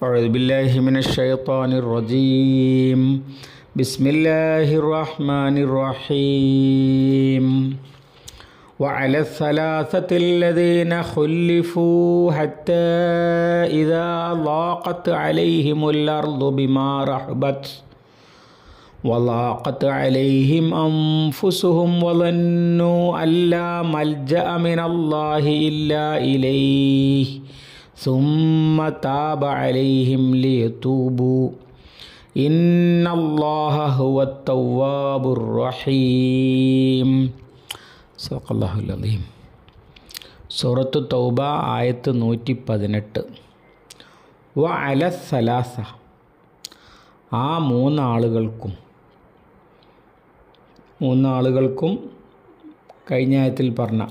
أعوذ بالله من الشيطان الرجيم بسم الله الرحمن الرحيم وعلى الثلاثة الذين خلفوا حتى إذا ضاقت عليهم الأرض بما رحبت وضاقت عليهم أنفسهم وظنوا أن لا ملجأ من الله إلا إليه ثم تاب عليهم ليتوبوا إن الله هو التواب الرحيم صدق الله العظيم. സൂറത്തു തൗബ ആയത്ത് 118. വഅല സലാസ, ആ മൂന്നാളുകൾക്കും കഴിഞ്ഞ ആയത്തിൽ പറഞ്ഞ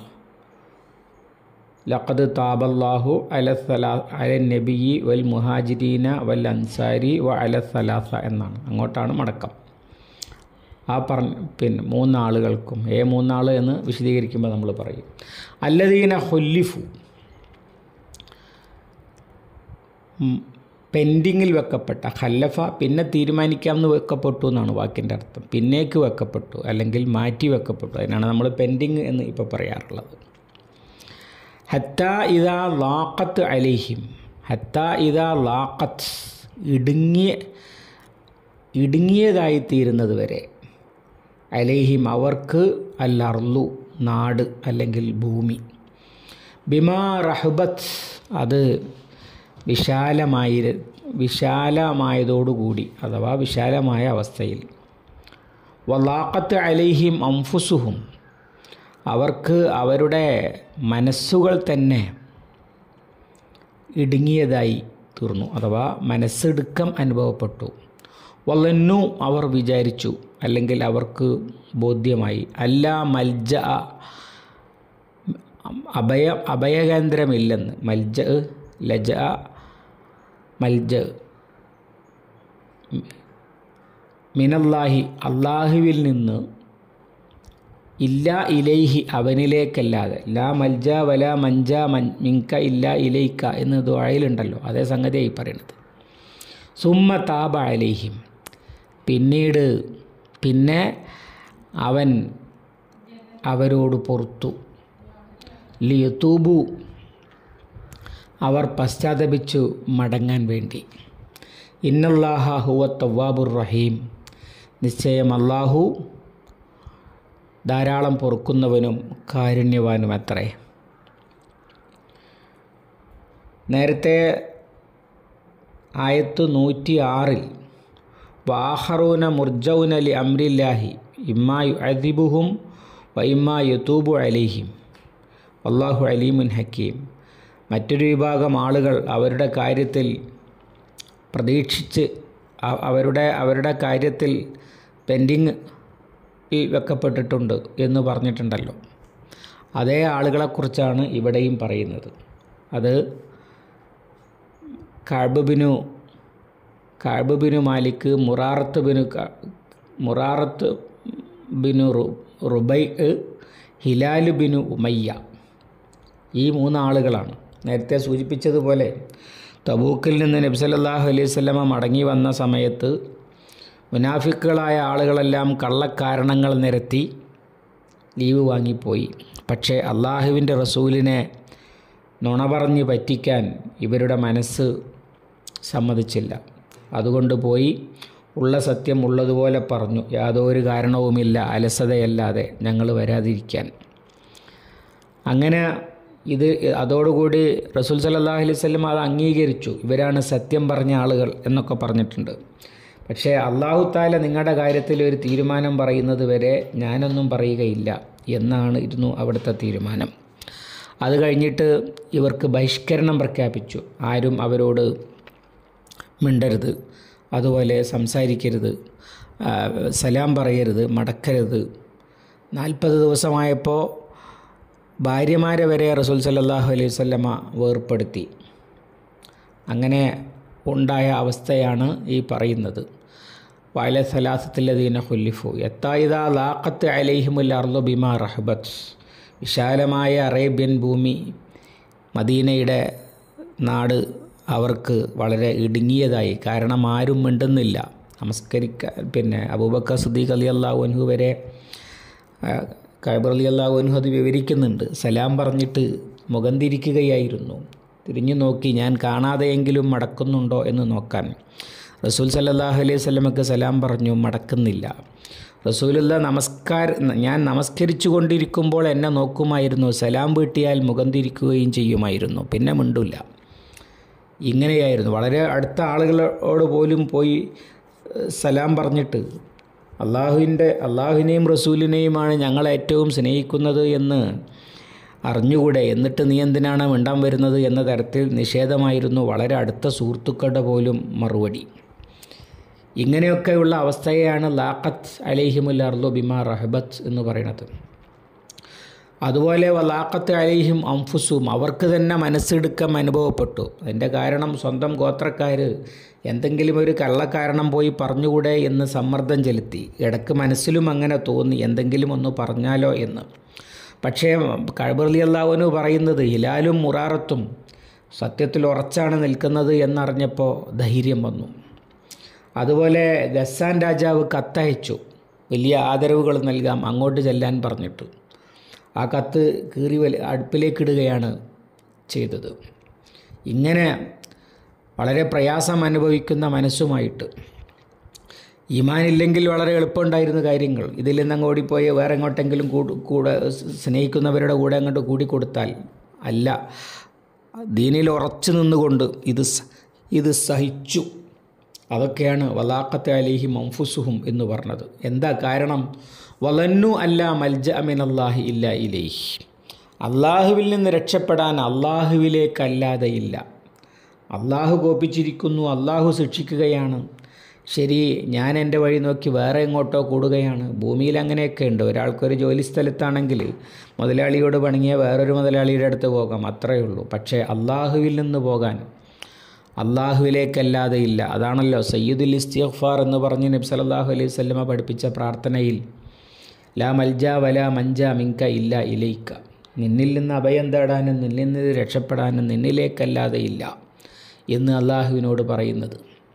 ലഖദ് താബല്ലാഹു അല നബിയി വൽ മുഹാജിരീന വൽ അൻസാരി വ അല സലാസ എന്നാണ്, അങ്ങോട്ടാണ് മടക്കം. ആ പിന്നെ മൂന്നാളുകൾക്കും മൂന്നാൾ എന്ന് വിശദീകരിക്കുമ്പോൾ നമ്മൾ പറയും അല്ലദീന ഖുല്ലിഫു, പെൻഡിങ്ങിൽ വെക്കപ്പെട്ട, ഖല്ലഫ പിന്നെ തീരുമാനിക്കാമെന്ന് വെക്കപ്പെട്ടു എന്നാണ് വാക്കിൻ്റെ അർത്ഥം. പിന്നേക്ക് വെക്കപ്പെട്ടു അല്ലെങ്കിൽ മാറ്റി വെക്കപ്പെട്ടു, അതിനാണ് നമ്മൾ പെൻഡിങ് എന്ന് ഇപ്പോൾ പറയാറുള്ളത്. ഹത്താ ഇദാ ലാഖത്ത് അലൈഹിം, ഹത്താ ഇദാ ലാഖത്ത്, ഇടുങ്ങിയതായിത്തീരുന്നത് വരെ, അലൈഹിം അവർക്ക്, അൽ അർളു നാട് അല്ലെങ്കിൽ ഭൂമി, ബിമാ റഹബത്ത് അത് വിശാലമായതോടുകൂടി അഥവാ വിശാലമായ അവസ്ഥയിൽ, വലാഖത്ത് അലൈഹിം അംഫുസുഹും അവർക്ക് അവരുടെ മനസ്സുകൾ തന്നെ ഇടുങ്ങിയതായി തീർന്നു അഥവാ മനസ്സിടുക്കം അനുഭവപ്പെട്ടു. വലന്നു അവർ വിചാരിച്ചു അല്ലെങ്കിൽ അവർക്ക് ബോധ്യമായി, അല്ലാ മൽജ അഭയകേന്ദ്രമില്ലെന്ന്, മൽജ ലജ മൽജ മിനല്ലാഹി അള്ളാഹുവിൽ നിന്ന്, ഇല്ല ഇലൈഹി അവനിലേക്കല്ലാതെ, ലാ മൽജ വല മഞ്ച മിങ്ക ഇല്ല ഇലൈക്ക എന്ന് ദുആയിലുണ്ടല്ലോ, അതേ സംഗതിയായി പറയുന്നത്. സുമ്മ താബ അലൈഹിം, പിന്നെ അവൻ അവരോട് പൊറുത്തു, ലിയതൂബു അവർ പശ്ചാത്തപിച്ചു മടങ്ങാൻ വേണ്ടി. ഇന്നല്ലാഹ ഹുവ തവ്വാബുർ റഹീം, നിശ്ചയം അല്ലാഹു ധാരാളം പൊറുക്കുന്നവനും കാരുണ്യവാനും അത്രേ. നേരത്തെ ആയത്ത് 106 വാഹറൂന മുർജൗന ലി അംരില്ലാഹി ഇമ്മാ യുഅദിബുഹും വ ഇമ്മാ യതൂബു അലൈഹിം വല്ലാഹു അലീമുൻ ഹക്കീം. മറ്റൊരു വിഭാഗം ആളുകൾ അവരുടെ കാര്യത്തിൽ പ്രതീക്ഷിച്ച് അവരുടെ കാര്യത്തിൽ പെൻഡിങ് വെക്കപ്പെട്ടിട്ടുണ്ട് എന്ന് പറഞ്ഞിട്ടുണ്ടല്ലോ, അതേ ആളുകളെക്കുറിച്ചാണ് ഇവിടെയും പറയുന്നത്. അത് കഅബ് ബിനു മാലിക്, മുറാറത്ത് ബിനു റുബൈ, ഹിലാൽ ബിനു ഉമയ്യ, ഈ 3 ആളുകളാണ്. നേരത്തെ സൂചിപ്പിച്ചതുപോലെ തബൂക്കിൽ നിന്ന് നബി സല്ലല്ലാഹു അലൈഹി വസല്ലമ മടങ്ങി വന്ന സമയത്ത് മുനാഫിക്കുകളായ ആളുകളെല്ലാം കള്ളക്കാരണങ്ങൾ നിരത്തി ലീവ് വാങ്ങിപ്പോയി. പക്ഷേ അള്ളാഹുവിൻ്റെ റസൂലിനെ നുണ പറഞ്ഞ് പറ്റിക്കാൻ ഇവരുടെ മനസ്സ് സമ്മതിച്ചില്ല. അതുകൊണ്ട് പോയി ഉള്ള സത്യം ഉള്ളതുപോലെ പറഞ്ഞു, യാതൊരു കാരണവുമില്ല അലസതയല്ലാതെ ഞങ്ങൾ വരാതിരിക്കാൻ. അങ്ങനെ അതോടുകൂടി റസൂൽ സല്ലല്ലാഹു അലൈഹി വസല്ലം അത് അംഗീകരിച്ചു, ഇവരാണ് സത്യം പറഞ്ഞ ആളുകൾ എന്നൊക്കെ പറഞ്ഞിട്ടുണ്ട്. പക്ഷേ അല്ലാഹു തആല നിങ്ങളുടെ കാര്യത്തിൽ ഒരു തീരുമാനം പറയുന്നത് വരെ ഞാനൊന്നും പറയുകയില്ല ഇരുന്നു അവിടുത്തെ തീരുമാനം. അത് കഴിഞ്ഞിട്ട് ഇവർക്ക് ബഹിഷ്കരണം പ്രഖ്യാപിച്ചു. ആരും അവരോട് മിണ്ടരുത്, അതുപോലെ സംസാരിക്കരുത്, സലാം പറയരുത്, മടക്കരുത്. 40 ദിവസമായപ്പോൾ ഭാര്യമാരെ വരെ റസൂൽ സല്ലല്ലാഹു അലൈഹി വസല്ലമ വേർപ്പെടുത്തി. അങ്ങനെ ഉണ്ടായ അവസ്ഥയാണ് ഈ പറയുന്നത്. വഅല സലാസത്തില്ലദീന ഖുല്ലിഫു ഹത്താ ഇദാ ലാഖത്ത് അലൈഹിമുൽ അർളു ബിമാ റഹബത്ത്, വിശാലമായ അറേബ്യൻ ഭൂമി, മദീനയുടെ നാട് അവർക്ക് വളരെ ഇടുങ്ങിയതായി. കാരണം ആരും മിണ്ടുന്നില്ല. അബൂബക്കർ സിദ്ദീഖ് റളിയല്ലാഹു അൻഹു വരെ കഅബ് റളിയല്ലാഹു അൻഹു അത് വിവരിക്കുന്നുണ്ട്. സലാം പറഞ്ഞിട്ട് മുഖം തിരിക്കുകയായിരുന്നു. തിരിഞ്ഞു നോക്കി ഞാൻ കാണാതെയെങ്കിലും മടക്കുന്നുണ്ടോ എന്ന് നോക്കാൻ. റസൂൽ സല്ലല്ലാഹു അലൈഹി വസല്ലമക്ക് സലാം പറഞ്ഞു, മടക്കുന്നില്ല. റസൂലുള്ള ഞാൻ നമസ്കരിച്ചു കൊണ്ടിരിക്കുമ്പോൾ എന്നെ നോക്കുമായിരുന്നു. സലാം വീട്ടിയാൽ മുഖം തിരിക്കുകയും ചെയ്യുമായിരുന്നു. പിന്നെ മിണ്ടില്ല. ഇങ്ങനെയായിരുന്നു. വളരെ അടുത്ത ആളുകളോട് പോലും പോയി സലാം പറഞ്ഞിട്ട് അള്ളാഹുവിനെയും റസൂലിനെയുമാണ് ഞങ്ങൾ ഏറ്റവും സ്നേഹിക്കുന്നത് എന്ന് അറിഞ്ഞുകൂടെ, എന്നിട്ട് നീ എന്തിനാണ് മിണ്ടാൻ വരുന്നത് എന്ന തരത്തിൽ നിഷേധമായിരുന്നു വളരെ അടുത്ത സുഹൃത്തുക്കളുടെ പോലും മറുപടി. ഇങ്ങനെയൊക്കെയുള്ള അവസ്ഥയെയാണ് ലാഖത്ത് അലൈഹിമുൽ അർളു ബിമാ റഹബത്ത് എന്ന് പറയുന്നത്. അതുപോലെ വലാഖത്ത് അലൈഹിം അംഫുസും, അവർക്ക് തന്നെ മനസ്സിടുക്കം അനുഭവപ്പെട്ടു. അതിൻ്റെ കാരണം സ്വന്തം ഗോത്രക്കാർ എന്തെങ്കിലും ഒരു കള്ളക്കാരണം പോയി പറഞ്ഞുകൂടെ എന്ന് സമ്മർദ്ദം ചെലുത്തി. ഇടയ്ക്ക് മനസ്സിലും അങ്ങനെ തോന്നി, എന്തെങ്കിലും ഒന്ന് പറഞ്ഞാലോ എന്ന്. പക്ഷേ കഅബ് റളിയല്ലാഹു അൻഹു പറയുന്നത് ഹിലാലും മുറാറത്തും സത്യത്തിൽ ഉറച്ചാണ് നിൽക്കുന്നത് എന്നറിഞ്ഞപ്പോൾ ധൈര്യം വന്നു. അതുപോലെ ഗസ്സാൻ രാജാവ് കത്തയച്ചു, വലിയ ആദരവുകൾ നൽകാം അങ്ങോട്ട് ചെല്ലാൻ പറഞ്ഞിട്ട്. ആ കത്ത് കീറി അടുപ്പിലേക്കിടുകയാണ് ചെയ്തത്. ഇങ്ങനെ വളരെ പ്രയാസം അനുഭവിക്കുന്ന മനസ്സുമായിട്ട്, ഈമാനില്ലെങ്കിൽ വളരെ എളുപ്പമുണ്ടായിരുന്ന കാര്യങ്ങൾ, ഇതിൽ നിന്ന് ഓടിപ്പോയി വേറെ എങ്ങോട്ടെങ്കിലും കൂടെ സ്നേഹിക്കുന്നവരുടെ കൂടെ അങ്ങോട്ട് കൂടിക്കൊടുത്താൽ അല്ല, ദീനിൽ ഉറച്ചു നിന്നുകൊണ്ട് ഇത് സഹിച്ചു. അതൊക്കെയാണ് വലാഖത്ത് അലൈഹിം അൻഫുസുഹും എന്ന് പറഞ്ഞത്. എന്താ കാരണം? വലന്നു അല്ലാ മൽജ മിനല്ലാഹി ഇല്ലാ ഇലൈഹി, അള്ളാഹുവിൽ നിന്ന് രക്ഷപ്പെടാൻ അള്ളാഹുവിലേക്കല്ലാതെയില്ല. അള്ളാഹു കോപിച്ചിരിക്കുന്നു, അള്ളാഹു ശിക്ഷിക്കുകയാണ്. ശരി, ഞാൻ എൻ്റെ വഴി നോക്കി വേറെ എങ്ങോട്ടോ കൂടുകയാണ്. ഭൂമിയിൽ അങ്ങനെയൊക്കെ ഉണ്ട്. ഒരാൾക്കൊരു ജോലി സ്ഥലത്താണെങ്കിൽ മുതലാളിയോട് പണിങ്ങിയ വേറൊരു മുതലാളിയുടെ അടുത്ത് പോകാം, അത്രയേ ഉള്ളൂ. പക്ഷേ അള്ളാഹുവിൽ നിന്ന് പോകാൻ അള്ളാഹുവിലേക്കല്ലാതെ ഇല്ല. അതാണല്ലോ സയ്യിദുൽ ഇസ്തിഗ്ഫാർ എന്ന് പറഞ്ഞ് നബി സല്ലല്ലാഹു അലൈഹി വസല്ലമ പഠിപ്പിച്ച പ്രാർത്ഥനയിൽ ലാ മൽജ വലാ മഞ്ച മിൻക ഇല്ല ഇലൈക, നിന്നിൽ നിന്ന് അഭയം തേടാനും നിന്നിൽ നിന്ന് രക്ഷപ്പെടാനും നിന്നിലേക്കല്ലാതെ ഇല്ല എന്ന് അള്ളാഹുവിനോട് പറയുന്നത്.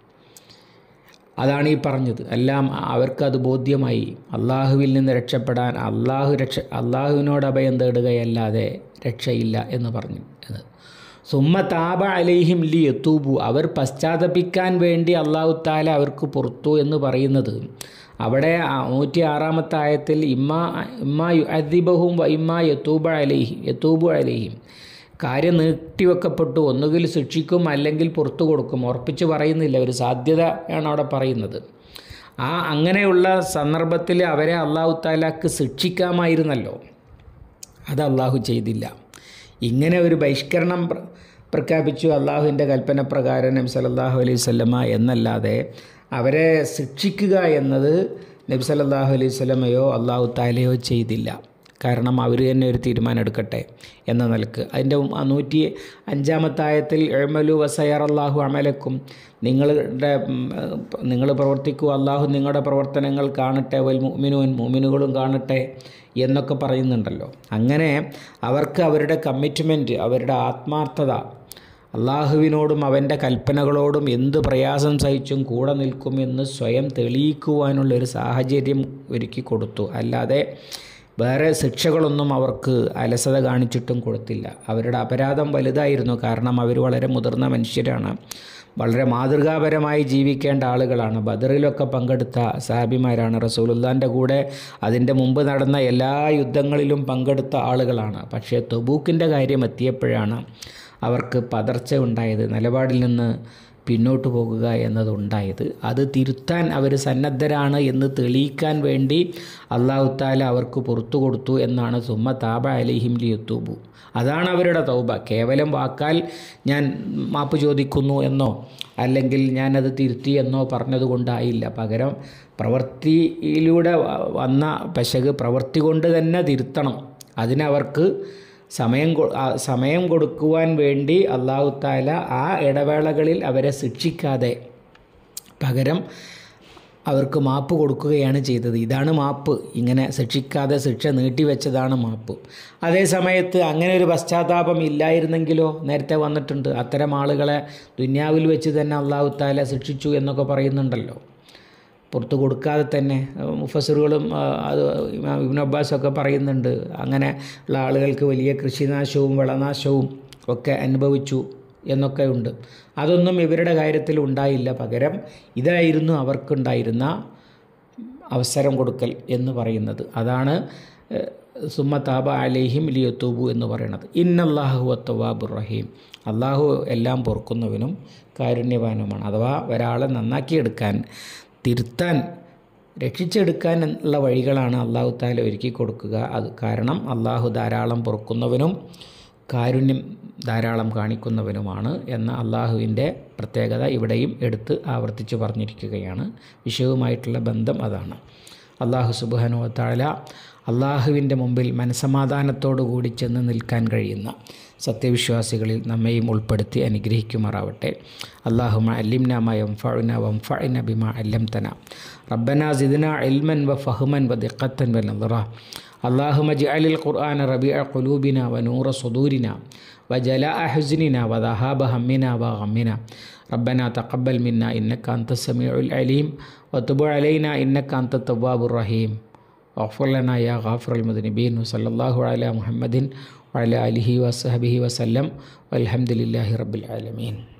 അതാണ് ഈ പറഞ്ഞത്. എല്ലാം അവർക്കത് ബോധ്യമായി. അള്ളാഹുവിൽ നിന്ന് രക്ഷപ്പെടാൻ അള്ളാഹുവിനോട് അഭയം തേടുകയല്ലാതെ രക്ഷയില്ല എന്ന് പറഞ്ഞു. സുമ്മ താബ അലൈഹിം ലി യതൂബു, അവർ പശ്ചാത്തപിക്കാൻ വേണ്ടി അള്ളാഹു തആല അവർക്ക് പുറത്തു എന്ന് പറയുന്നത് അവിടെ 106-ാമത്തെ ആയത്തിൽ ഇമ്മാ യുഅദ്ദിബഹും വ ഇമ്മാ യതൂബു അലൈഹിം, കാര്യം നീട്ടിവെക്കപ്പെട്ടു. ഒന്നുകിൽ ശിക്ഷിക്കും അല്ലെങ്കിൽ പുറത്തു കൊടുക്കും. ഉറപ്പിച്ച് പറയുന്നില്ല, ഒരു സാധ്യതയാണ് അവിടെ പറയുന്നത്. അങ്ങനെയുള്ള സന്ദർഭത്തിൽ അവരെ അള്ളാഹു തആലക്ക് ശിക്ഷിക്കാമായിരുന്നല്ലോ, അത് അള്ളാഹു ചെയ്തില്ല. ഇങ്ങനെ ഒരു ബഹിഷ്കരണം പ്രഖ്യാപിച്ചു അള്ളാഹുവിൻ്റെ കൽപ്പന പ്രകാരം നബി സല്ലല്ലാഹു അലൈഹി വസല്ലമ എന്നല്ലാതെ അവരെ ശിക്ഷിക്കുക എന്നത് നബി സല്ലല്ലാഹു അലൈഹി വസല്ലമയോ അള്ളാഹു തആലയോ ചെയ്തില്ല. കാരണം അവർ തന്നെ ഒരു തീരുമാനം എടുക്കട്ടെ എന്ന നിലക്ക്. അതിൻ്റെ 105-ാമത്തെ ആയത്തിൽ ഇഅ്മലു വസയറല്ലാഹു അമലക്കും, നിങ്ങൾ പ്രവർത്തിക്കൂ, അള്ളാഹു നിങ്ങളുടെ പ്രവർത്തനങ്ങൾ കാണട്ടെ, വൽ മുഅ്മിനുകളും കാണട്ടെ എന്നൊക്കെ പറയുന്നുണ്ടല്ലോ. അങ്ങനെ അവർക്ക് അവരുടെ കമ്മിറ്റ്മെൻറ്റ്, അവരുടെ ആത്മാർത്ഥത അള്ളാഹുവിനോടും അവൻ്റെ കൽപ്പനകളോടും എന്ത് പ്രയാസം സഹിച്ചും കൂടെ നിൽക്കുമെന്ന് സ്വയം തെളിയിക്കുവാനുള്ളൊരു സാഹചര്യം ഒരുക്കി കൊടുത്തു. അല്ലാതെ വേറെ ശിക്ഷകളൊന്നും അവർക്ക് അലസത കാണിച്ചിട്ടും കൊടുത്തില്ല. അവരുടെ അപരാധം വലുതായിരുന്നു. കാരണം അവർ വളരെ മുതിർന്ന മനുഷ്യരാണ്, വളരെ മാതൃകാപരമായി ജീവിക്കേണ്ട ആളുകളാണ്. ബദറിലൊക്കെ പങ്കെടുത്ത സഹാബിമാരാണ്. റസൂലുള്ളാഹിൻ്റെ കൂടെ അതിൻ്റെ മുമ്പ് നടന്ന എല്ലാ യുദ്ധങ്ങളിലും പങ്കെടുത്ത ആളുകളാണ്. പക്ഷേ തബൂക്കിൻ്റെ കാര്യം എത്തിയപ്പോഴാണ് അവർക്ക് പതർച്ച ഉണ്ടായത്, നിലപാടിൽ നിന്ന് പിന്നോട്ട് പോകുക എന്നതുണ്ടായത്. അത് തിരുത്താൻ അവർ സന്നദ്ധരാണ് എന്ന് തെളിയിക്കാൻ വേണ്ടി അല്ലാഹു തആല അവർക്ക് പുറത്തു കൊടുത്തു എന്നാണ് സുമ്മ താബ അലൈഹിം ലിയതൂബു. അതാണ് അവരുടെ തൗബ. കേവലം വാക്കാൽ ഞാൻ മാപ്പ് ചോദിക്കുന്നു എന്നോ അല്ലെങ്കിൽ ഞാനത് തിരുത്തി എന്നോ പറഞ്ഞതുകൊണ്ടായില്ല. പകരം പ്രവൃത്തിയിലൂടെ വന്ന പെശക് പ്രവൃത്തി കൊണ്ട് തന്നെ തിരുത്തണം. അതിനവർക്ക് സമയം കൊടുക്കുവാൻ വേണ്ടി അല്ലാഹു തആല ആ ഇടവേളകളിൽ അവരെ ശിക്ഷിക്കാതെ പകരം അവർക്ക് മാപ്പ് കൊടുക്കുകയാണ് ചെയ്തത്. ഇതാണ് മാപ്പ്. ഇങ്ങനെ ശിക്ഷിക്കാതെ ശിക്ഷ നീട്ടിവെച്ചതാണ് മാപ്പ്. അതേ സമയത്ത് അങ്ങനെ ഒരു പശ്ചാത്താപം ഇല്ലായിരുന്നെങ്കിലോ, നേരത്തെ വന്നിട്ടുണ്ട്, അത്തരം ആളുകളെ ദുനിയാവിൽ വെച്ച് തന്നെ അള്ളാഹു തആല ശിക്ഷിച്ചു എന്നൊക്കെ പറയുന്നുണ്ടല്ലോ. പുറത്ത് കൊടുക്കാതെ തന്നെ മുഫസ്സിറുകളും അത് ഇബ്നു അബ്ബാസൊക്കെ പറയുന്നുണ്ട്. അങ്ങനെ ഉള്ള ആളുകൾക്ക് വലിയ കൃഷിനാശവും വിളനാശവും ഒക്കെ അനുഭവിച്ചു എന്നൊക്കെ ഉണ്ട്. അതൊന്നും ഇവരുടെ കാര്യത്തിൽ ഉണ്ടായില്ല. പകരം ഇതായിരുന്നു അവർക്കുണ്ടായിരുന്ന അവസരം കൊടുക്കൽ എന്ന് പറയുന്നത്. അതാണ് സുമ്മ താബ അലൈഹിം ലിയതൂബു എന്ന് പറയുന്നത്. ഇന്നല്ലാഹു ഹുവ തവ്വാബുർ റഹീം. അള്ളാഹു എല്ലാം പൊറുക്കുന്നവനും കാരുണ്യവാനുമാണ്. അഥവാ ഒരാളെ നന്നാക്കിയെടുക്കാൻ, തിരുത്താൻ, രക്ഷിച്ചെടുക്കാൻ ഉള്ള വഴികളാണ് അള്ളാഹു തആല ഒരുക്കി കൊടുക്കുക. അത് കാരണം അള്ളാഹു ധാരാളം പൊറുക്കുന്നവനും കാരുണ്യം ധാരാളം കാണിക്കുന്നവനുമാണ് എന്ന അള്ളാഹുവിൻ്റെ പ്രത്യേകത ഇവിടെയും എടുത്ത് ആവർത്തിച്ച് പറഞ്ഞിരിക്കുകയാണ്. വിഷയവുമായിട്ടുള്ള ബന്ധം അതാണ്. അള്ളാഹു സുബ്ഹാനഹു വ തആല അള്ളാഹുവിൻ്റെ മുമ്പിൽ മനസ്സമാധാനത്തോടു കൂടി ചെന്ന് നിൽക്കാൻ കഴിയുന്ന സത്യവിശ്വാസികളിൽ നമ്മയും ഉൾപ്പെടുത്തി അനുഗ്രഹിക്കുമാറാവട്ടെ. അല്ലാഹുമ്മ അല്ലിംനാ മാ യൻഫഉനാ വൻഫഅനാ ബിമാ അല്ലംതനാ റബ്ബനാ സിദ്നാ ഇൽമൻ വഫഹ്മൻ വദിഖത്തൻ വനദറ. അല്ലാഹുമ്മ ഇജ്അലിൽ ഖുർആന റബീഅ ഖുലൂബിനാ വനൂറ സുദൂരിനാ വജലാഅ ഹുസ്നിനാ വദഹാബ ഹമ്മിനാ വഗമ്മിനാ. റബ്ബനാ തഖബ്ബൽ മിന്നാ ഇന്നക അൻതസ് സമീഉൽ അലീം വതുബ് അലൈനാ ഇന്നക അൻതത് തവ്വാബുർ റഹീം. വഗ്ഫിർ ലനാ യാ ഗാഫിറൽ മുദ്നിബീൻ. വസല്ലല്ലാഹു അലാ മുഹമ്മദിൻ വഅലാ ആലിഹി വസഹ്ബിഹി വസല്ലം വൽഹംദുലില്ലാഹി റബ്ബിൽ ആലമീൻ.